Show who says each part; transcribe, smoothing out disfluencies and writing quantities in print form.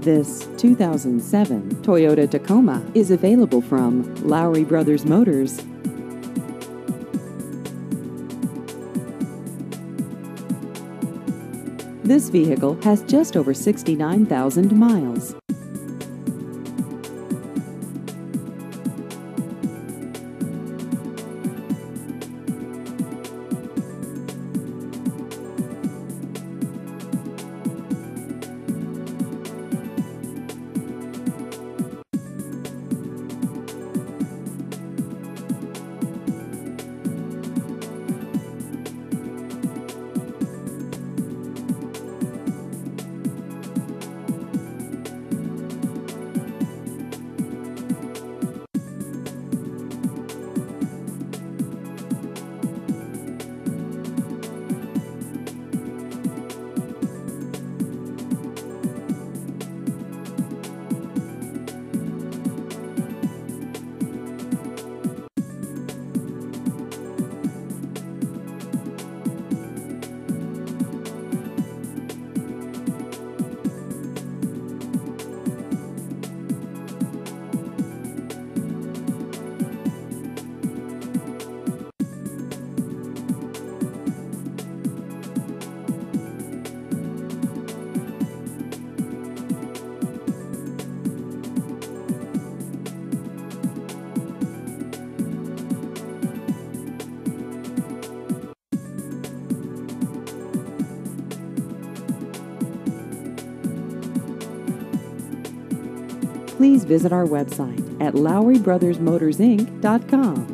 Speaker 1: This 2007 Toyota Tacoma is available from Lowry Brothers Motors. This vehicle has just over 69,000 miles. Please visit our website at LowryBrothersMotorsinc.com.